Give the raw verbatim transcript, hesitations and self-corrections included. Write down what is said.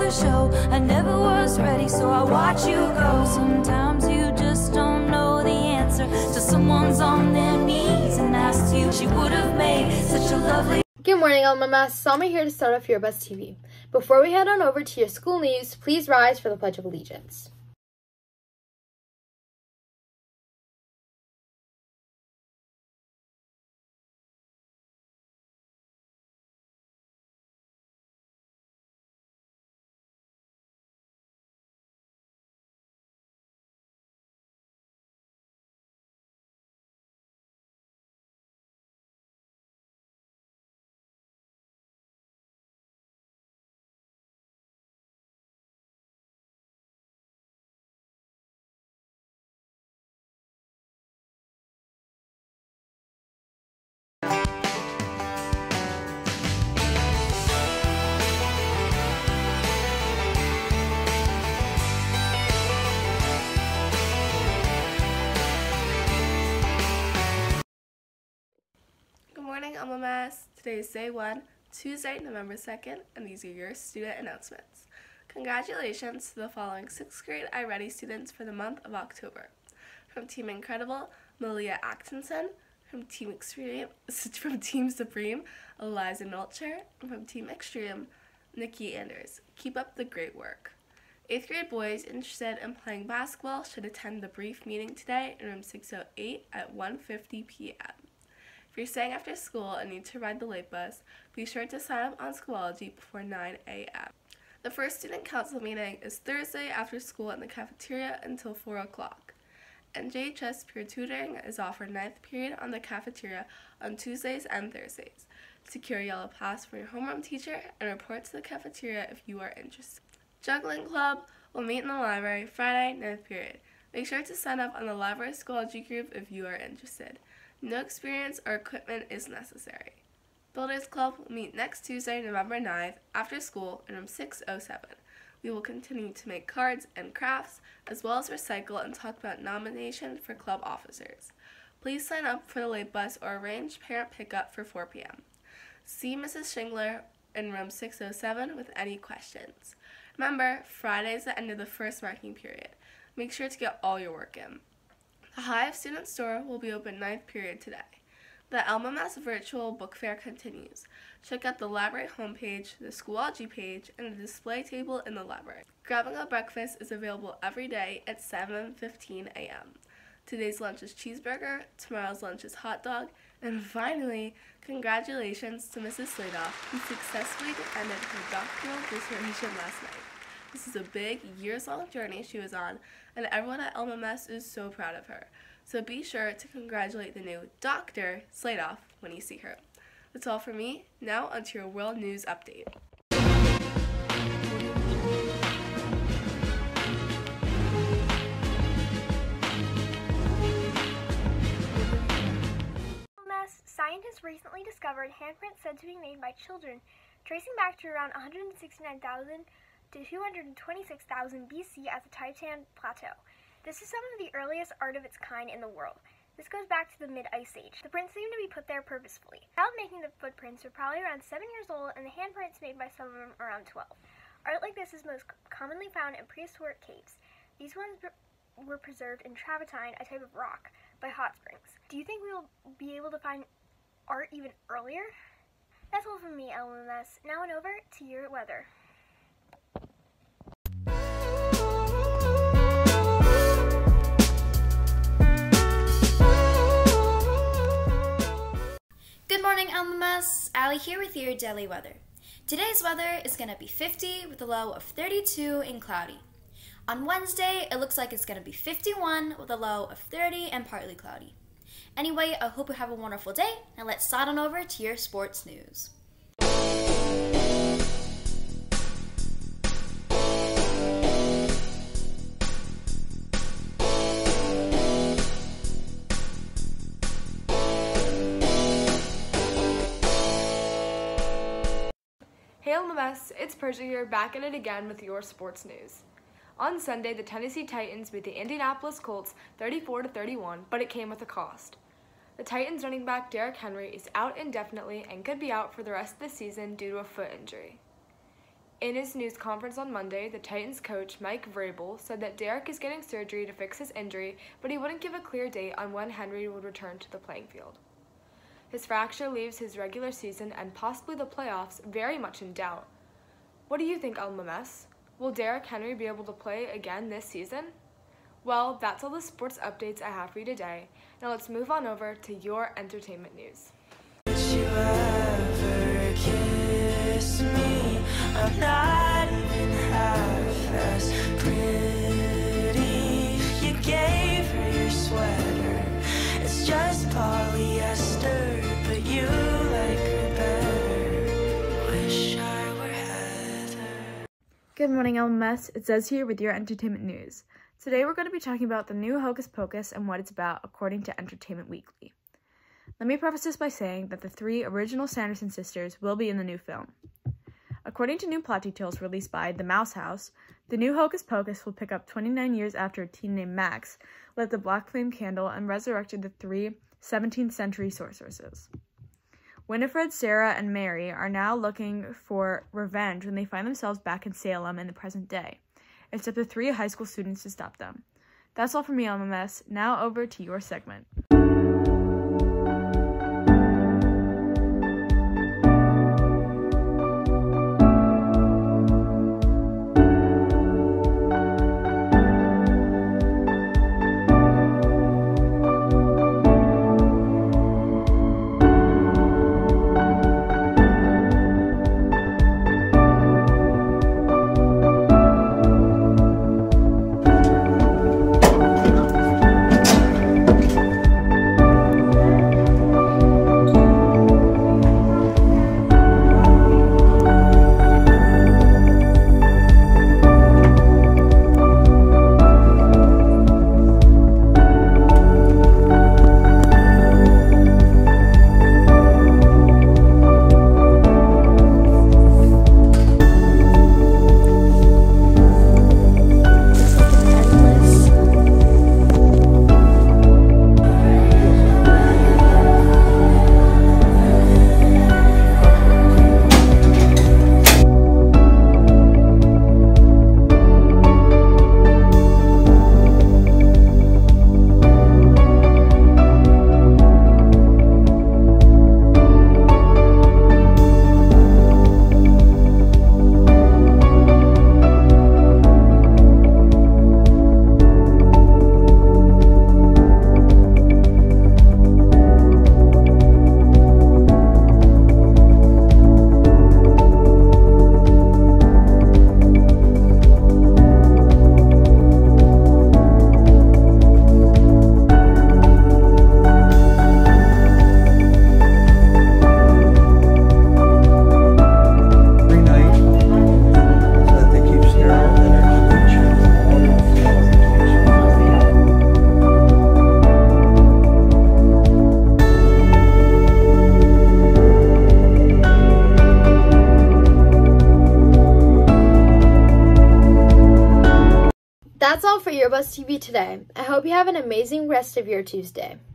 the show. I never was ready, so I watch you go. Sometimes you just don't know the answer till someone's on their knees and asks you. She would have made such a lovely... Good morning, Alma Mass. Salma here to start off your Buzz T V. Before we head on over to your school news, please rise for the Pledge of Allegiance. Good morning, Alma Mass. Today is day one, Tuesday, November second, and these are your student announcements. Congratulations to the following sixth grade iReady students for the month of October. From Team Incredible, Malia Atkinson. From Team Extreme, from Team Supreme, Eliza Nolcher. And from Team Extreme, Nikki Anders. Keep up the great work. eighth grade boys interested in playing basketball should attend the brief meeting today in room six oh eight at one fifty p m If you're staying after school and need to ride the late bus, be sure to sign up on Schoology before nine a m The first student council meeting is Thursday after school in the cafeteria until four o'clock. N J H S peer tutoring is offered ninth period on the cafeteria on Tuesdays and Thursdays. Secure a yellow pass for your homeroom teacher and report to the cafeteria if you are interested. Juggling Club will meet in the library Friday, ninth period. Make sure to sign up on the library Schoology group if you are interested. No experience or equipment is necessary. Builders Club will meet next Tuesday, November ninth, after school in room six oh seven. We will continue to make cards and crafts, as well as recycle and talk about nomination for club officers. Please sign up for the late bus or arrange parent pickup for four p m See Missus Shingler in room six oh seven with any questions. Remember, Friday is the end of the first marking period. Make sure to get all your work in. The Hive Student Store will be open ninth period today. The Alma Mass Virtual Book Fair continues. Check out the library homepage, the Schoology page, and the display table in the library. Grabbing a breakfast is available every day at seven fifteen a m Today's lunch is cheeseburger, tomorrow's lunch is hot dog, and finally, congratulations to Missus Sladoff, who successfully defended her doctoral dissertation last night. This is a big, years-long journey she was on, and everyone at Alma Mass is so proud of her. So be sure to congratulate the new Doctor Sladoff when you see her. That's all for me. Now onto your world news update. Scientists recently discovered handprints said to be made by children, tracing back to around one hundred sixty-nine thousand to two hundred twenty-six thousand B C at the Titan Plateau. This is some of the earliest art of its kind in the world. This goes back to the mid-ice age. The prints seem to be put there purposefully. The child making the footprints are probably around seven years old, and the handprints made by some of them around twelve. Art like this is most commonly found in prehistoric caves. These ones were preserved in travertine, a type of rock, by hot springs. Do you think we will be able to find art even earlier? That's all from me, L M S. Now and over to your weather. Good morning, L M S. Allie here with your daily weather. Today's weather is going to be fifty with a low of thirty-two and cloudy. On Wednesday, it looks like it's going to be fifty-one with a low of thirty and partly cloudy. Anyway, I hope you have a wonderful day, and let's start on over to your sports news. Hey L M S, it's Persia here, back at it again with your sports news. On Sunday, the Tennessee Titans beat the Indianapolis Colts thirty-four to thirty-one, but it came with a cost. The Titans running back Derrick Henry is out indefinitely and could be out for the rest of the season due to a foot injury. In his news conference on Monday, the Titans coach, Mike Vrabel, said that Derek is getting surgery to fix his injury, but he wouldn't give a clear date on when Henry would return to the playing field. His fracture leaves his regular season and possibly the playoffs very much in doubt. What do you think, Alma Mess? Will Derek Henry be able to play again this season? Well, that's all the sports updates I have for you today. Now let's move on over to your entertainment news. You ever kiss me? I'm not even half as pretty. You gave her your sweater. It's just polyester, but you like her better. Wish I were Heather. Good morning, Alma Mess. It's Zez here with your entertainment news. Today we're going to be talking about the new Hocus Pocus and what it's about according to Entertainment Weekly. Let me preface this by saying that the three original Sanderson sisters will be in the new film. According to new plot details released by The Mouse House, the new Hocus Pocus will pick up twenty-nine years after a teen named Max lit the black flame candle and resurrected the three seventeenth century sorceresses. Winifred, Sarah, and Mary are now looking for revenge when they find themselves back in Salem in the present day. It's up to three high school students to stop them. That's all from me, Alma Mess. Now over to your segment. That's all for Your Buzz T V today. I hope you have an amazing rest of your Tuesday.